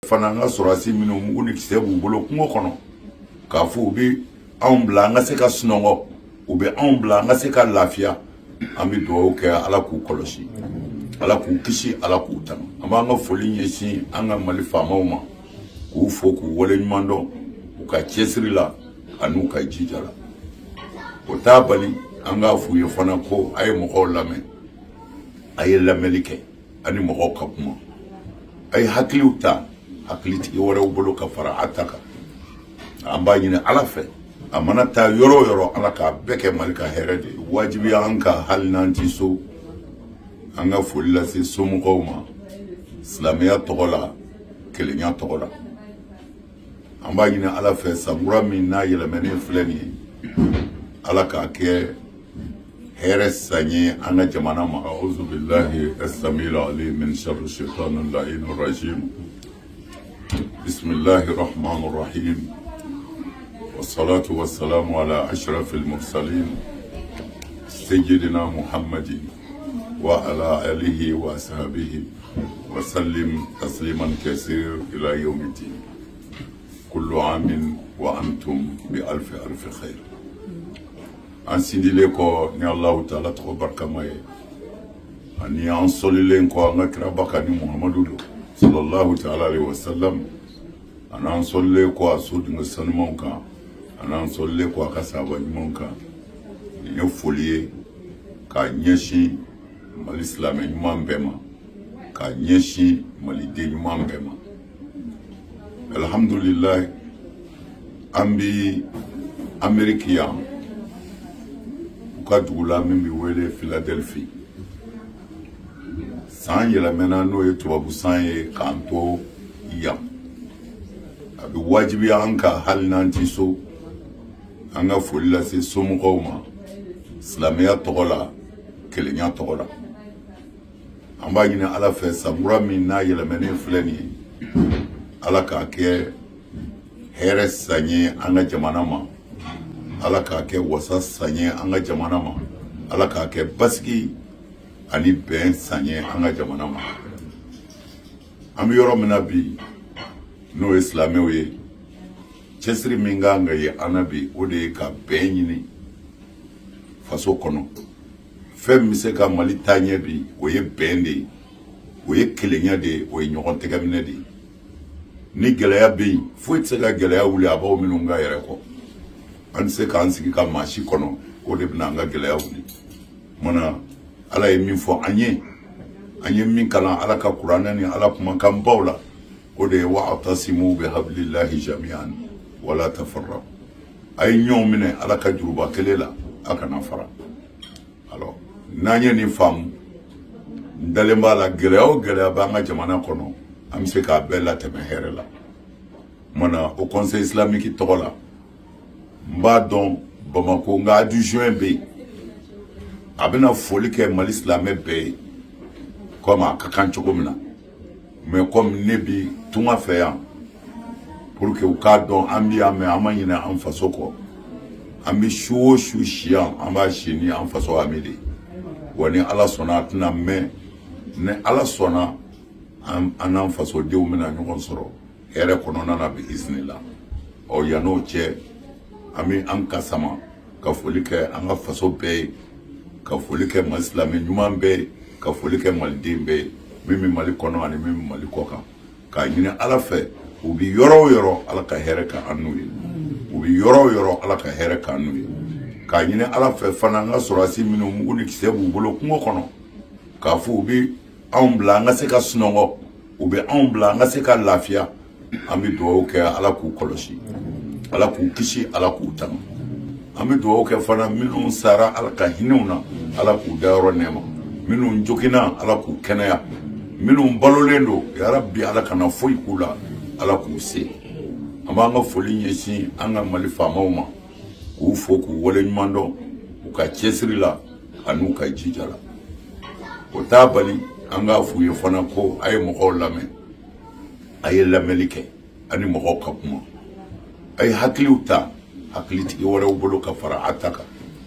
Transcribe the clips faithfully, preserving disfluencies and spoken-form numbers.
fananga sorasi minu muguni kisebu bolo kungo kono kafu ubi ambla nga seka snongo ubi ambla nga seka lafia ambi do ke ala ku koloshi ala ku kishi ala ku tan amanga folinye si anga malifa mauma ku foku wole nymando uka chesrila anuka jijala otabali anga fuye fana ko ay mo lame ay lamelike ani mo kapuma ay hakliuta hakliti wala ubolo ka fara ataka amba nyine ala fe amana ta yoro yoro ala ka beke malika herede wajibi anka hal nanti so anga fulla si somu qawma islamiyya togola kelenya togola amba nyine ala fe samura min na yele meni fleni ala ka ke heres sanye anga jamana ma a'udhu billahi as-samil alim min sharri shaitanir la'inir rajim bismillahir rahmanir rahim والصلاة والسلام على أشرف المرسلين سيدنا محمد وعلى آله وأصحابه وسلم تسليما كثيرا إلى يوم الدين كل عام وأنتم بألف ألف خير أنسيدي لكو ني الله تعالى تبارك ماي أني أنصلي لكو أنكر بكاني محمد صلى الله تعالى عليه وسلم أنا أنصلي لكو أسود نسلمونك ana solle ko akasaba nyonka yo folie ka nyeshi mal islam nyumbema ka nyeshi malide nyumbema alhamdulillah ambi amerikia ka dula mimbi wele Philadelphia sanye la mena no eto babu sanye kanto ya abi wajibi anka hal nanti so anga fulla si somu qawma islamiyya togola kelenya togola amba nyine ala fe samura min na yele meni fleni ala ka ke heres sanye anga jamana ma ala ka ke wasa sanye anga jamana ma ala ka ke baski ani ben sanye anga jamana ma am yoro menabi no islamiyya chesri minganga ye anabi ode ka benyini faso kono fem mise ka mali tanye bi oye bende oye kelenya de oye nyogon tegamine de ni gelaya bi fuitse ka gelaya wuli abawo minunga yere ko anse ka ansiki ka mashi kono ode binanga gelaya wuli mona ala ye min fo anye anye min kala ala ka qur'ana ni ala kuma kan bawla ode wa atasimu bi hablillahi jami'an wala tafarraq ay ñoom mine ala ka juruba kelela aka nafara alors nanye ni fam dalemba la geleo gelea ba nga jamana kono am se ka bella teme herela mona au conseil islamique togola mba don bamako nga du juin be abena foli ke mal islamé be comme akakan chogomina mais comme nebi tunga feya pour que au cas dont ambi ame amanyina en faso ko ambi shuo shu shian amba shini en faso amidi woni ala sona tna me ne ala sona an an faso de umena nyon soro ere kono na bi iznila o yano che ami an kasama ka folike an faso be ka folike muslimi nyuma be ka folike maldimbe mimi malikono ani mimi malikoka ka nyina ala fe ubi yoro yoro ala ka hereka anuye ubi yoro yoro ala ka hereka anuye ka nyine ala fe fana nga sorasi minu muguni kisebu bolo kungo kono ka fu ubi ambla nga seka snongo ubi ambla nga seka lafia ambi do ke ala ku koloshi ala ku kishi ala ku tan ambi do ke fana minu sara ala ka hinuna ala ku daro nema minu njokina ala ku kenaya minu balolendo ya rabbi ala kana foi kula ala kuse amanga folinye si anga malifa mauma ku foku wole nymando uka chesrila anuka jijala otabali anga fuye fana ko ay mo lame ay lamelike ani mo kapuma ay hakliuta hakliti wala ubolo ka fara ataka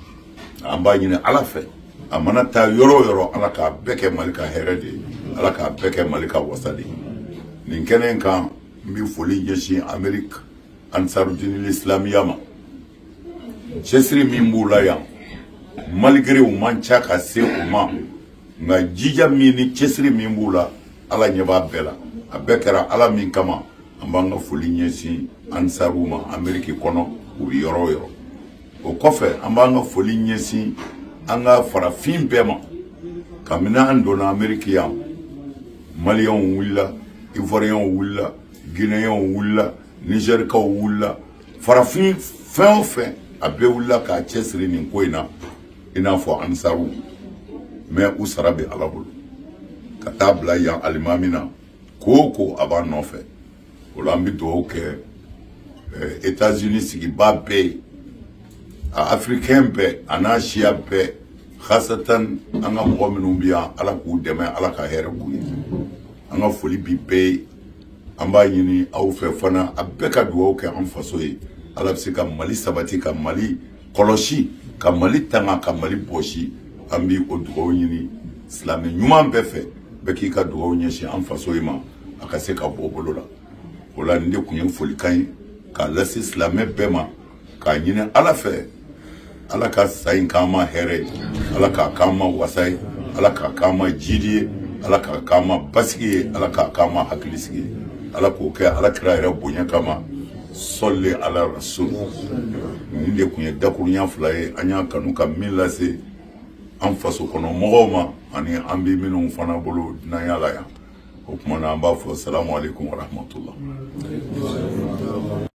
amba nyine ala fe amana ta yoro yoro ala ka beke malika herede ala ka beke malika wasadi ninkenen kan mbi foli yeshi Amerique Ansarudin l'Islamiyama chesri mimbula ya malgré o mancha ka se o ma nga jija mini chesri mimbula ala nyaba bela abekara ala min kama ambanga foli yeshi Ansaruma Amerique kono o yoro yoro o kofe ambanga foli yeshi anga farafin bema kamina andona Amerique ya Malian willa Ivoirien willa Guinéen willa Niger ka willa farafin fin fin abe willa ka chesri ni koina ina fo Ansaru mais usarabe alabul katabla ya alimamina koko aba nofe olambi do ke eh, États-Unis sigi babe africain be anashia be khasatan anga mominu biya ala ku deme ala ka here ku anga foli bi be amba yini aw fe fana abeka duwo ke an faso yi ala se ka mali sabati ka mali koloshi ka mali tanga ka mali boshi ambi o duwo yini islam nyuma be fe be ki ka duwo nyeshi an faso yi ma aka se ka bobolola wala ndi kunye foli kan ka lasi islam be ma ka yini ala fe ala ka sayin kama here ala ka kama wasai ala ka kama jidi ala ka kama basiki ala ka kama hakilisiki ala ko ke ala kira yɛrɛ bonya kama solli ala rasul ni de kun ye dakurunya fila ye an y'a kanu ka min lase an faso kɔnɔ mɔgɔw ma ani an bɛ minnu fana bolo n'an y'a la yan o kuma na an b'a fɔ salamu alaikum wa rahmatullah